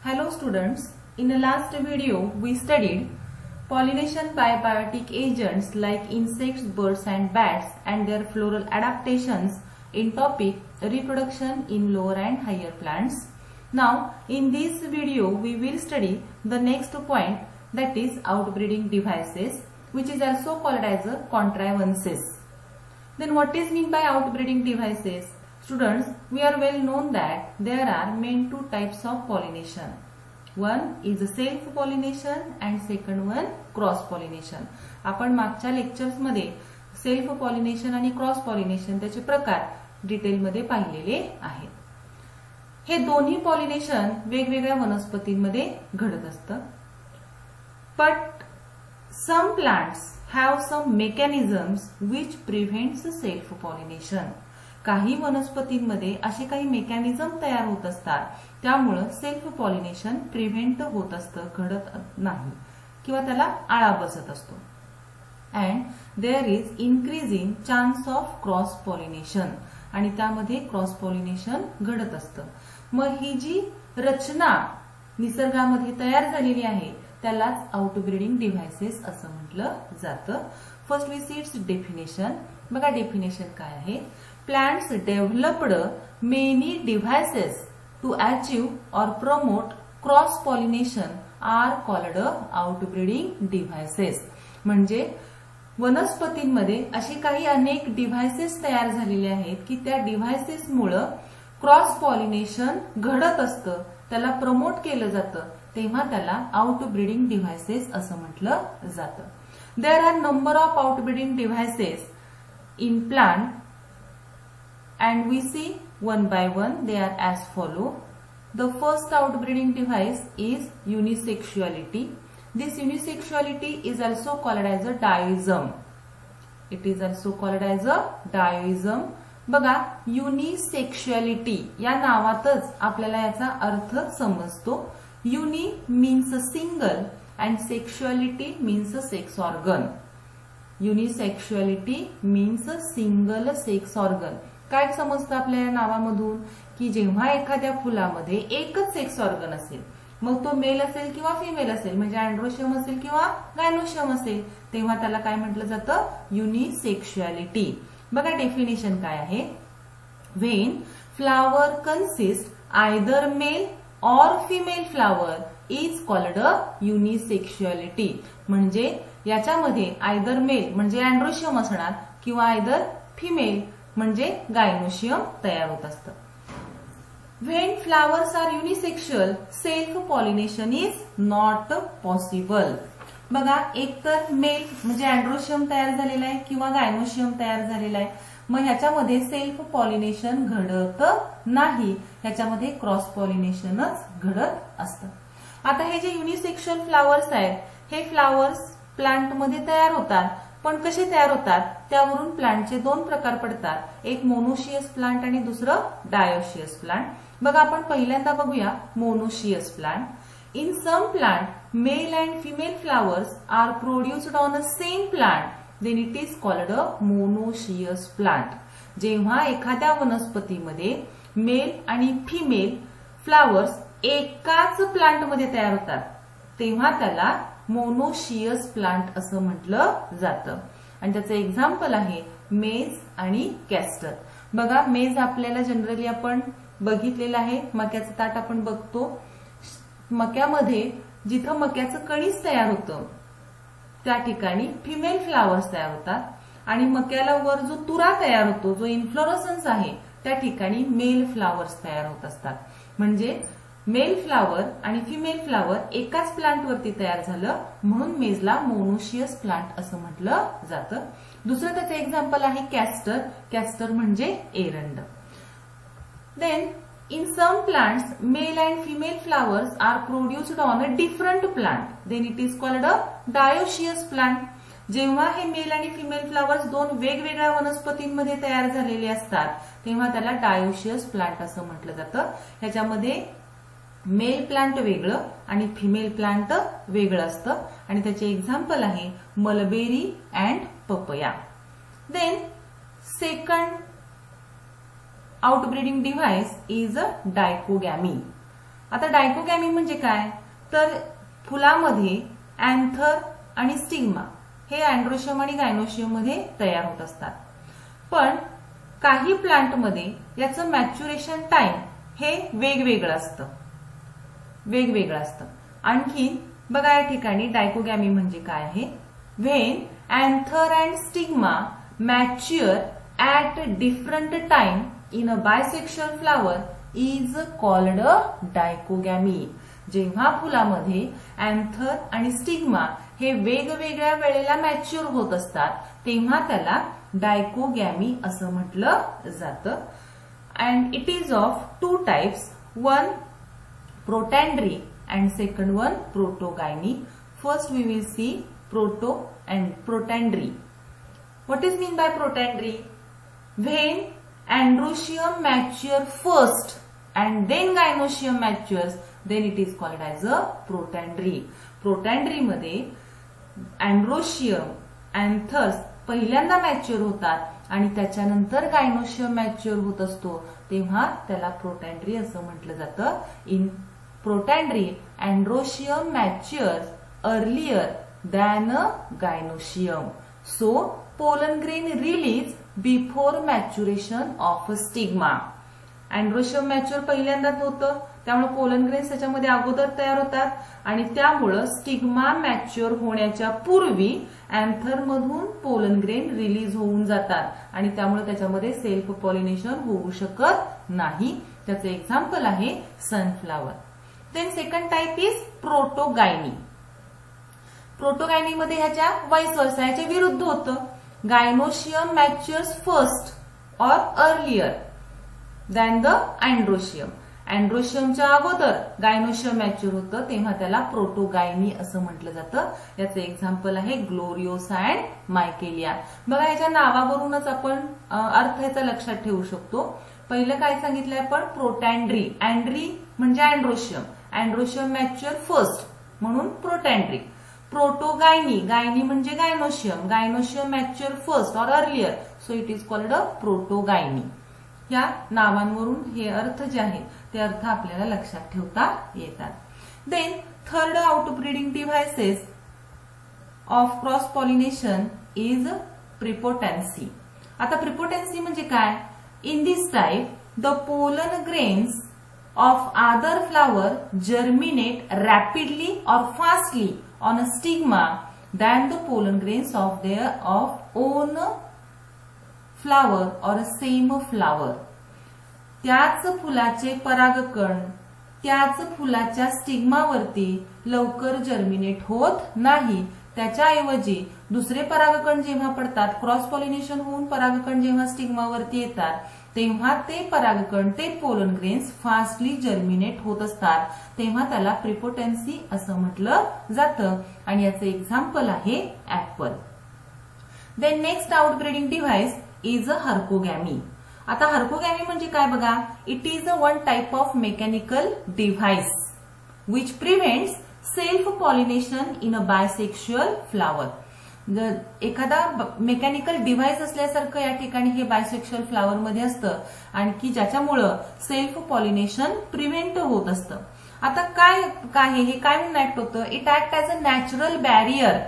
Hello students, in the last video we studied pollination by biotic agents like insects, birds and bats and their floral adaptations in topic reproduction in lower and higher plants. Now in this video we will study the next point, that is outbreeding devices, which is also called as a contrivances. Then what is meant by outbreeding devices? Students, we are well known that there are main two types of pollination. One is self-pollination and second one cross-pollination. आपण मागच्या lectures मध्ये self pollination आणि cross pollination त्याचे प्रकार detail मध्ये पाहिलेले आहेत. हे दोन्ही पॉलिनेशन वेगवेगळ्या वनस्पतींमध्ये घडत असतं. But some plants have some mechanisms which prevents self-pollination. काही वनस्पतींमध्ये असे काही मेकॅनिझम तयार होत असतात त्यामुळे सेल्फ पॉलिनेशन प्रिव्हेंट होत असतं, घडत नाही किंवा त्याला आळा बसत असतो. And there is increasing chance of cross pollination, आणि त्यामध्ये क्रॉस पॉलिनेशन घडत असतं. मग ही जी रचना निसर्गामध्ये तयार झालेली आहे त्यालाच आउटब्रीडिंग डिव्हाइसेस असं म्हटलं जातं. First we see its definition. बघा डेफिनेशन काय आहे. Plants developed many devices to achieve or promote cross pollination are called outbreeding devices. म्हणजे वनस्पतींमध्ये असे काही अनेक डिव्हाइसेस तयार झालेले आहेत की त्या डिव्हाइसेस मुळे क्रॉस पॉलिनेशन घडत असतं, त्याला प्रमोट केलं जातं, तेव्हा त्याला आउटब्रीडिंग डिव्हाइसेस असं म्हटलं जातं. There are number of outbreeding devices in plant and we see one by one. They are as follow. The first outbreeding device is unisexuality. This unisexuality is also called as a dioism. It is also called as a dioism. बघा unisexuality या नावातच आपल्याला याचा अर्थ समजतो. Uni means a single and sexuality means a sex organ. Unisexuality means a single sex organ. काय समजतं आपल्या या नावामधून की जेव्हा एखाद्या फुलामध्ये एकच सेक्स ऑर्गन असेल, मग तो मेल असेल किंवा फिमेल असेल, म्हणजे अँड्रोशियम असेल किंवा गायनोशियम असेल, तेव्हा त्याला काय म्हटलं जातं, युनिसेक्शुअलिटी. बघा डेफिनेशन काय आहे. When flower consist either male or female flower is called unisexuality. म्हणजे याच्यामध्ये आयदर मेल म्हणजे अँड्रोशियम असणार किंवा आयदर फिमेल म्हणजे गायनोशियम तयार होत असतं. When flowers are unisexual self pollination is not possible. बघा एकतर मेल म्हणजे अँड्रोशियम तयार झालेला आहे किंवा गायनोशियम तयार झालेला आहे, मग ह्याच्यामध्ये सेल्फ पॉलिनेशन घडत नाही, ह्याच्यामध्ये क्रॉस पॉलिनेशनच घडत असतं. आता हे जे युनिसेक्शुअल फ्लावर्स आहेत हे फ्लावर्स प्लांटमध्ये तयार होतात, पण कसे तयार होतात त्यावरून प्लांटचे दोन प्रकार पडतात. एक मोनोशियस प्लांट आणि दुसरं डायोशियस प्लांट. बघा आपण पहिल्यांदा बघूया monoecious plant. In some plant male and female flowers are produced on a same plant, then it is called a monoecious plant. जेव्हा एखाद्या वनस्पतीमध्ये मेल आणि फिमेल फ्लावर्स एकाच प्लांटमध्ये तयार होतात तेव्हा त्याला मोनोशियस प्लांट असं म्हटलं जातं. आणि त्याचं एक्झाम्पल आहे मेज आणि कॅस्टर. बघा मेज आपल्याला जनरली आपण बघितलेलं आहे, मक्याचं ताट आपण बघतो. मक्यामध्ये जिथं मक्याचं कणीस तयार होतं त्या ठिकाणी फिमेल फ्लावर्स तयार होतात आणि मक्याला वर जो तुरा तयार होतो, जो इन्फ्लोरसन्स आहे, त्या ठिकाणी मेल फ्लावर्स तयार होत असतात. म्हणजे मेल फ्लावर आणि फिमेल फ्लावर एकाच प्लांटवरती तयार झालं म्हणून मेजला मोनोशियस प्लांट असं म्हटलं जातं. दुसरं त्याचं एक्झाम्पल आहे कॅस्टर. कॅस्टर म्हणजे एरंड. Then in some plants male and female flowers are produced on a different plant, then it is called a dioecious plant. जेव्हा हे मेल आणि फिमेल फ्लावर्स दोन वेगवेगळ्या वनस्पतींमध्ये तयार झालेले असतात तेव्हा त्याला डायोशियस प्लांट असं म्हटलं जातं. ह्याच्यामध्ये मेल प्लांट वेगळं आणि फिमेल प्लांट वेगळं असतं आणि त्याचे एक्झाम्पल आहे mulberry and papaya. Then second outbreeding device is a dichogamy. आता डायकोगॅमी म्हणजे काय, तर फुलामध्ये अँथर आणि स्टिग्मा हे अँड्रोशियम आणि गायनोशियम मध्ये तयार होत असतात. पण काही प्लांटमध्ये याचं मॅच्युरेशन टाइम हे वेगवेगळं असतं. आणखी बघा या ठिकाणी डायकोगॅमी म्हणजे काय आहे, when anther and stigma mature at different time in a bisexual flower is called dichogamy. जेव्हा फुलामध्ये अँथर आणि स्टिग्मा हे वेगवेगळ्या वेळेला मॅच्युअर होत असतात तेव्हा त्याला डायकोगॅमी असं म्हटलं जातं. And it is of two types, one protandry and second one protogyny. First we will see proto and protandry. What is mean by protandry? When androecium mature first and then gynoecium matures then it is called as a protandry. Protandry मध्ये androecium anthers पहिल्यांदा mature होतात आणि त्याच्यानंतर gynoecium mature होत असतो तेव्हा त्याला प्रोटॅन्ड्री असं म्हटलं जातं. In protandry androecium matures earlier than gynoecium, so pollen grain release before maturation of stigma. Androecium mature पहिल्यांदाच होतं त्यामुळे पोलन ग्रेन्स त्याच्यामध्ये अगोदर तयार होतात आणि त्यामुळं स्टिग्मा मॅच्युअर होण्याच्या पूर्वी अँथर मधून पोलन ग्रेन रिलीज होऊन जातात आणि त्यामुळे त्याच्यामध्ये सेल्फ पॉलिनेशन होऊ शकत नाही. त्याचं एक्झाम्पल आहे sunflower. Then second type is protogyny. प्रोटोगायनीमध्ये ह्याच्या वाईस वर्सा, ह्याच्या विरुद्ध होतं. Gynoecium matures first or earlier than the androecium. अँड्रोशियमच्या अगोदर गायनोशियम मॅच्युअर होतं तेव्हा त्याला प्रोटोगायनी असं म्हटलं जातं. याचं एक्झाम्पल आहे ग्लोरिओसा अँड मायकेलिया. बघा याच्या नावावरूनच आपण अर्थ याचा लक्षात ठेवू शकतो. पहिलं काय सांगितलंय आपण, प्रोटॅन्ड्री. अँड्री म्हणजे अँड्रोशियम, अँड्रोशियम मॅच्युअर फर्स्ट म्हणून प्रोटॅन्ड्री. प्रोटोगायनी, गायनी म्हणजे gynoecium, gynoecium mature first or earlier, so it is called a protogyny. या नावांवरून हे अर्थ जे आहेत ते अर्थ आपल्याला लक्षात ठेवता येतात. Then third outbreeding devices of cross pollination is prepotency. आता प्रिपोटेन्सी म्हणजे काय, in this type the pollen grains of other flower germinate rapidly or fastly on a stigma than the pollen grains of their of own flower or same flower. त्याच फुलाचे परागकण त्याच फुलाच्या स्टिग्मावरती लवकर germinate होत नाही. त्याच्याऐवजी दुसरे परागकण जेव्हा पडतात, क्रॉस पॉलिनेशन होऊन परागकण जेव्हा स्टिग्मावरती येतात तेव्हा ते परागकण, ते पोलन ग्रेन्स फास्टली जर्मिनेट होत असतात तेव्हा त्याला प्रिपोटेन्सी असं म्हटलं जातं आणि याचं एक्झाम्पल आहे apple. Then next outbreeding device is a herkogamy. आता हर्कोगॅमी म्हणजे काय बघा, it is a one type of mechanical device which prevents self pollination in a bisexual flower. जर एखादा मेकॅनिकल डिव्हाइस असल्यासारखं या ठिकाणी हे बायसेक्शुअल फ्लावर मध्ये असतं आणि की ज्याच्यामुळं सेल्फ पॉलिनेशन प्रिव्हेंट होत असतं. आता काय काय हे काय म्हणून ऍक्ट होतं, it act as a natural barrier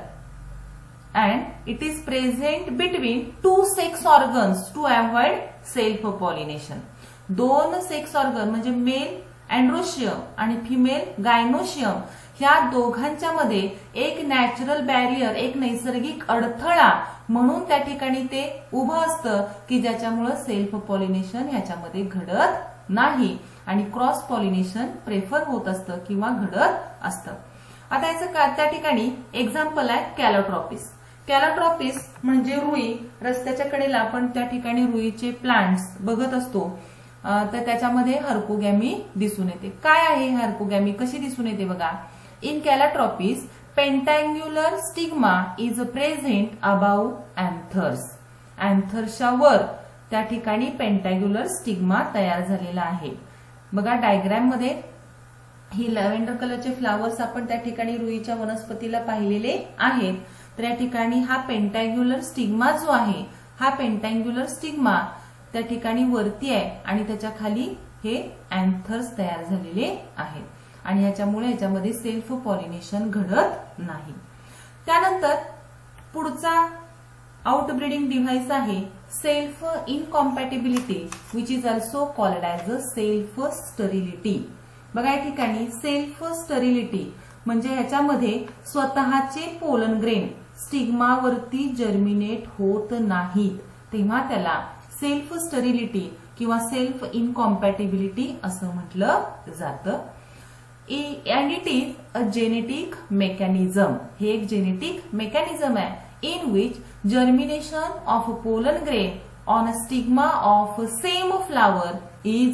and it is present between two sex organs to avoid self pollination. दोन सेक्स ऑर्गन म्हणजे मेल अँड्रोशियम आणि फिमेल गायनोशियम ह्या दोघांच्या मध्ये एक नॅचरल बॅरियर, एक नैसर्गिक अडथळा म्हणून त्या ठिकाणी ते उभं असतं की ज्याच्यामुळे सेल्फ पॉलिनेशन ह्याच्यामध्ये घडत नाही आणि क्रॉस पॉलिनेशन प्रेफर होत असतं किंवा घडत असतं. आता याचं त्या ठिकाणी एक्झाम्पल आहे कॅलोट्रॉपिस. कॅलोट्रॉपिस म्हणजे रुई. रस्त्याच्या कडेला आपण त्या ठिकाणी रुईचे प्लांट्स बघत असतो तर त्याच्यामध्ये हर्कोगॅमी दिसून येते. काय आहे हर्कोगॅमी, कशी दिसून येते बघा. In Calotropis pentangular stigma is present above anthers. अँथर्सच्या वर त्या ठिकाणी पेंटॅग्युलर स्टिग्मा तयार झालेला आहे. बघा डायग्राम मध्ये ही लॅव्हेंडर कलरचे फ्लावर्स आपण त्या ठिकाणी रुईच्या वनस्पतीला पाहिलेले आहेत. तर या ठिकाणी हा पेंटॅग्युलर स्टिग्मा जो आहे, हा पेंटॅग्युलर स्टिग्मा त्या ठिकाणी वरती आहे आणि त्याच्या खाली हे अँथर्स तयार झालेले आहेत आणि याच्यामुळे याच्यामध्ये सेल्फ पॉलिनेशन घडत नाही. त्यानंतर पुढचा आउटब्रीडिंग डिव्हाइस आहे self incompatibility which is also called as a self sterility. बघा या ठिकाणी सेल्फ स्टरिलिटी म्हणजे ह्याच्यामध्ये स्वतःचे पोलन ग्रेन स्टिग्मावरती जर्मिनेट होत नाहीत, तेव्हा त्याला सेल्फ स्टरिलिटी किंवा सेल्फ इनकॉम्पॅटिबिलिटी असं म्हटलं जातं. And it is a genetic mechanism. हे एक जेनेटिक मेकॅनिझम आहे in which germination of pollen grain on a stigma of same flower is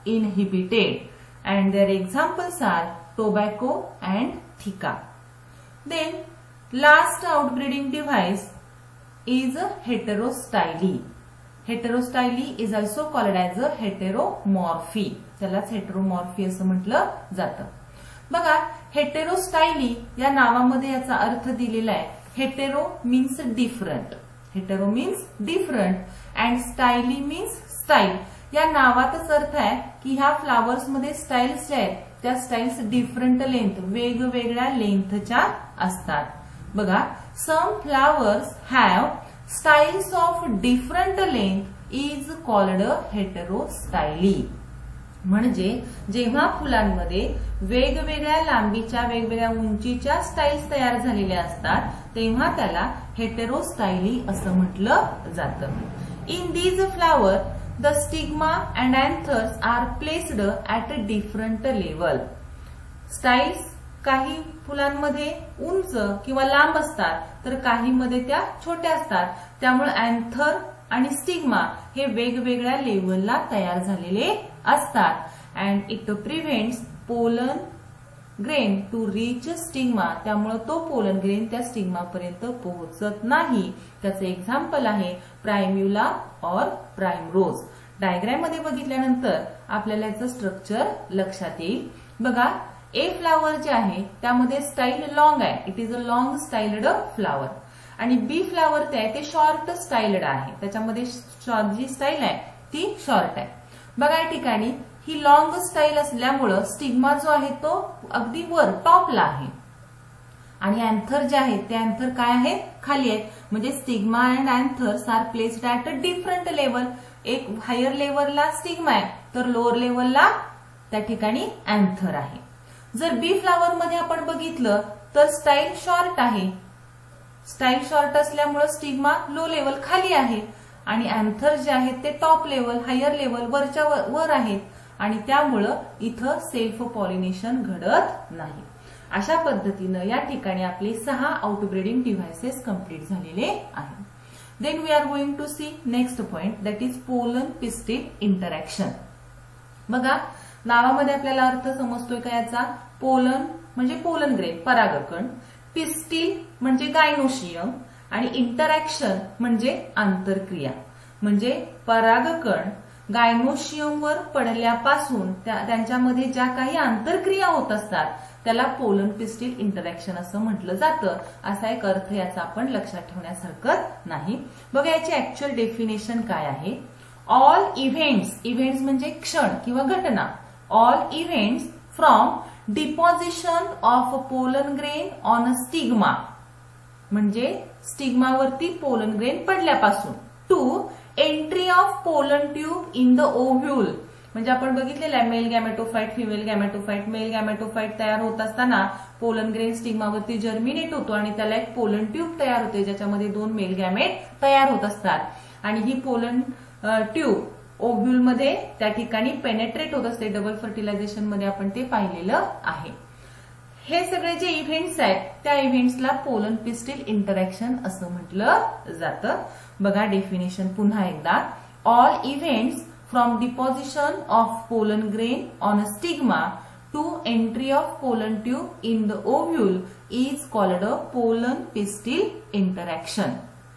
inhibited and their examples are tobacco and theca. Then last outbreeding device is heterostyly. Heterostyly is also called as a heteromorphy. त्यालाच heteromorphy असं म्हटलं जातं. बघा हेटेरोस्टायली या नावामध्ये याचा अर्थ दिलेला आहे. Hetero means different, hetero means different and styly means style. या नावातच अर्थ आहे की ह्या फ्लावर्स मध्ये स्टाईल्स ज्या आहेत त्या स्टाईल्स डिफरंट लेंथ वेगवेगळ्या लेंथच्या असतात. बघा some flowers have styles of different length is called heterostyly. म्हणजे जेव्हा फुलांमध्ये वेगवेगळ्या लांबीच्या वेगवेगळ्या उंचीच्या स्टाईल्स तयार झालेल्या असतात तेव्हा त्याला हेटेरोस्टायली असं म्हटलं जातं. In these flower the stigma and anthers are placed at a different level. Styles काही फुलांमध्ये उंच किंवा लांब असतात तर काही मध्ये त्या छोट्या असतात, त्यामुळे अँथर आणि स्टिग्मा हे वेगवेगळ्या लेवलला तयार झालेले असतात. And it prevents pollen grain to reach stigma. त्यामुळे तो पोलन ग्रेन त्या स्टिग्मा पर्यंत पोहोचत नाही. त्याचे एक्झाम्पल आहे प्रायम्युला और प्राइमरोज. डायग्राम मध्ये बघितल्यानंतर आपल्याला याचं स्ट्रक्चर लक्षात येईल. बघा ए फ्लावर जे आहे त्यामध्ये स्टाईल लॉंग आहे, it is a long styled flower. आणि बी फ्लावर ते आहे ते शॉर्ट स्टाइल्ड आहे, त्याच्यामध्ये जी स्टाईल आहे ती शॉर्ट आहे. बघा या ठिकाणी ही लॉंग स्टाईल असल्यामुळं स्टिग्मा जो आहे तो अगदी वर टॉपला आहे आणि अँथर जे आहेत ते अँथर काय आहेत खाली आहेत. म्हणजे stigma and anthers are placed at a different level. एक हायर लेवलला स्टिग्मा आहे तर लोअर लेवलला त्या ठिकाणी अँथर आहे. जर बी फ्लावर मध्ये आपण बघितलं तर स्टाईल शॉर्ट आहे. स्टाईल शॉर्ट असल्यामुळे स्टिग्मा लो लेवल खाली आहे आणि अँथर जे आहेत ते टॉप लेवल हायर लेवल वरच्या वर आहेत आणि त्यामुळं इथं सेल्फ पॉलिनेशन घडत नाही. अशा पद्धतीनं या ठिकाणी आपले 6 आउटब्रीडिंग डिव्हाइसेस कंप्लीट झालेले आहेत. Then we are going to see next point that is pollen pistil interaction. बघा नावामध्ये आपल्याला अर्थ समजतोय का याचा. पोलन म्हणजे पोलन ग्रेन परागकण, पिस्टिल म्हणजे गायनोशियम आणि इंटरॅक्शन म्हणजे आंतरक्रिया. म्हणजे परागकण गायनोशियमवर पडल्यापासून त्यांच्यामध्ये ज्या काही आंतरक्रिया होत असतात त्याला पोलन पिस्टिल इंटरॅक्शन असं म्हटलं जातं. असा एक अर्थ याचा आपण लक्षात ठेवण्यास हरकत नाही. बघा याची ऍक्च्युअल डेफिनेशन काय आहे. ऑल इव्हेंट्स, इव्हेंट्स म्हणजे क्षण किंवा घटना, all events from deposition of pollen grain on a stigma म्हणजे स्टिग्मावरती पोलन ग्रेन पडल्यापासून to entry of pollen tube in the ovule. म्हणजे आपण बघितलेलं आहे male gametophyte female gametophyte. Male gametophyte तयार होत असताना पोलन ग्रेन स्टिग्मावरती जर्मिनेट होतो आणि त्याला एक पोलन ट्यूब तयार होते ज्याच्यामध्ये 2 मेल गॅमेट तयार होत असतात आणि ही पोलन ट्यूब ओव्ह्यूल मध्ये त्या ठिकाणी पेनेट्रेट होत असते. डबल फर्टिलायझेशन मध्ये आपण ते पाहिलेलं आहे. हे सगळे जे इव्हेंट्स आहेत त्या इव्हेंट्सला पोलन पिस्टिल इंटरॅक्शन असं म्हटलं जातं. बघा डेफिनेशन पुन्हा एकदा. All events from deposition of pollen grain on a stigma to entry of pollen tube in the ovule is called a pollen pistil interaction.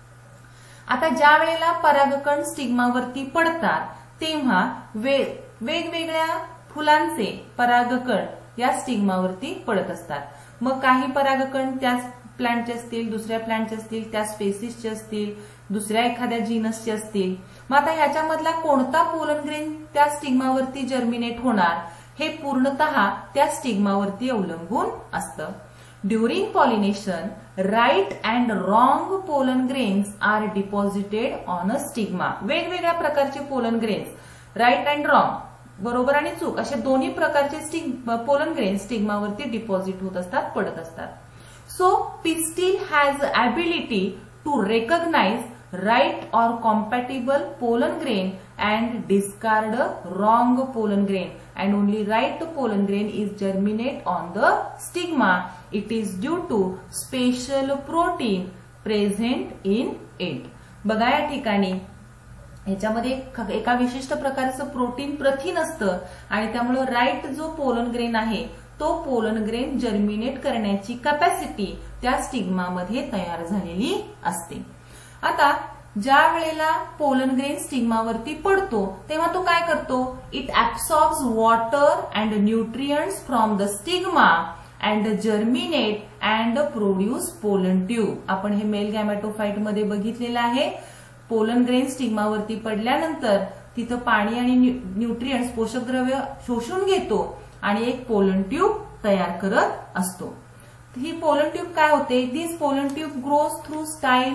आता ज्या वेळेला परागकण स्टिग्मावरती पडतात तेव्हा वेगवेगळ्या फुलांचे परागकण या स्टिग्मावरती पडत असतात. मग काही परागकण त्या प्लांटचे असतील, दुसऱ्या प्लांटचे असतील, त्या स्पेसिसचे असतील, दुसऱ्या एखाद्या जीनसचे असतील. मग आता ह्याच्यामधला कोणता पोलन ग्रेन त्या स्टिग्मावरती जर्मिनेट होणार हे पूर्णतः त्या स्टिग्मावरती अवलंबून असतं. During pollination right and wrong pollen grains are deposited on a stigma. वेगवेगळ्या प्रकारचे pollen grains, right and wrong, बरोबर आणि चूक, असे दोन्ही प्रकारचे पोलन ग्रेन्स स्टिग्मावरती डिपॉझिट होत असतात, पडत असतात. So pistil has ability to recognize right or compatible pollen grain and discard wrong pollen grain, and only right pollen grain is germinate on the stigma. It is due to special protein present in it. बघा या ठिकाणी याच्यामध्ये एका विशिष्ट प्रकारचं protein प्रथिन असतं आणि त्यामुळे राईट जो पोलन ग्रेन आहे तो पोलन ग्रेन जर्मिनेट करण्याची कॅपॅसिटी त्या स्टिग्मामध्ये तयार झालेली असते. आता ज्या वेळेला पोलन ग्रेन स्टिग्मावरती पडतो तेव्हा तो काय करतो, it absorbs water and nutrients from the stigma and germinate and produce pollen tube. आपण हे मेल गॅमेटोफाइट मध्ये बघितलेलं आहे. पोलन ग्रेन स्टिग्मावरती पडल्यानंतर तिथं पाणी आणि न्यूट्रियंट्स पोषक द्रव्य शोषून घेतो आणि एक पोलन ट्यूब तयार करत असतो. ही पोलन ट्यूब काय होते, this pollen tube grows through style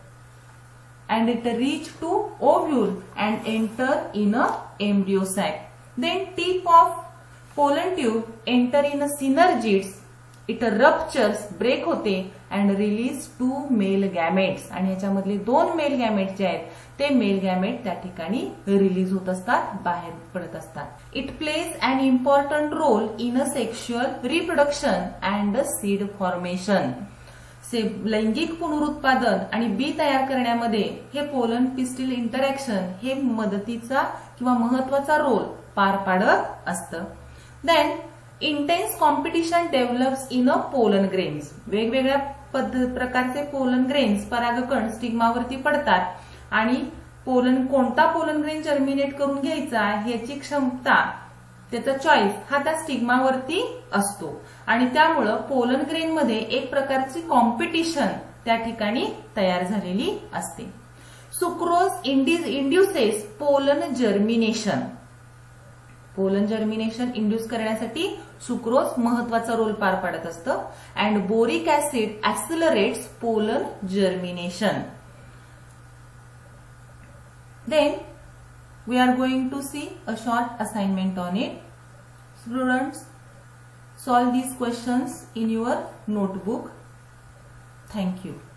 and it reach to ovule and enter in a embryo sac. Then tip of pollen tube enter in a synergids. It ruptures, break होते and release 2 male gametes. आणि ह्याच्यामधले 2 mail gamete जे आहेत ते mail gamete त्या ठिकाणी release होत असतात, बाहेर पडत असतात. It plays an important role in a sexual reproduction and seed formation. लैंगिक पुनरुत्पादन आणि बी तयार करण्यामध्ये हे पोलन पिस्टिल इंटरॅक्शन हे मदतीचा किंवा महत्वाचा रोल पार पाडत असतं. Then intense competition develops in a pollen grains. वेगवेगळ्या प्रकारचे पोलन ग्रेन्स परागकण स्टिग्मावरती पडतात आणि कोणता पोलन ग्रेन जर्मिनेट करून घ्यायचा ह्याची क्षमता, त्याचा चॉईस हा त्या स्टिग्मावरती असतो आणि त्यामुळं पोलन ग्रेन मध्ये एक प्रकारची कॉम्पिटिशन त्या ठिकाणी तयार झालेली असते. Sucrose induces pollen germination. Pollen germination induce करण्यासाठी सुक्रोज महत्वाचा रोल पार पाडत असतं. And boric acid accelerates pollen germination. Then we are going to see a short assignment on it. Students, solve these questions in your notebook. Thank you.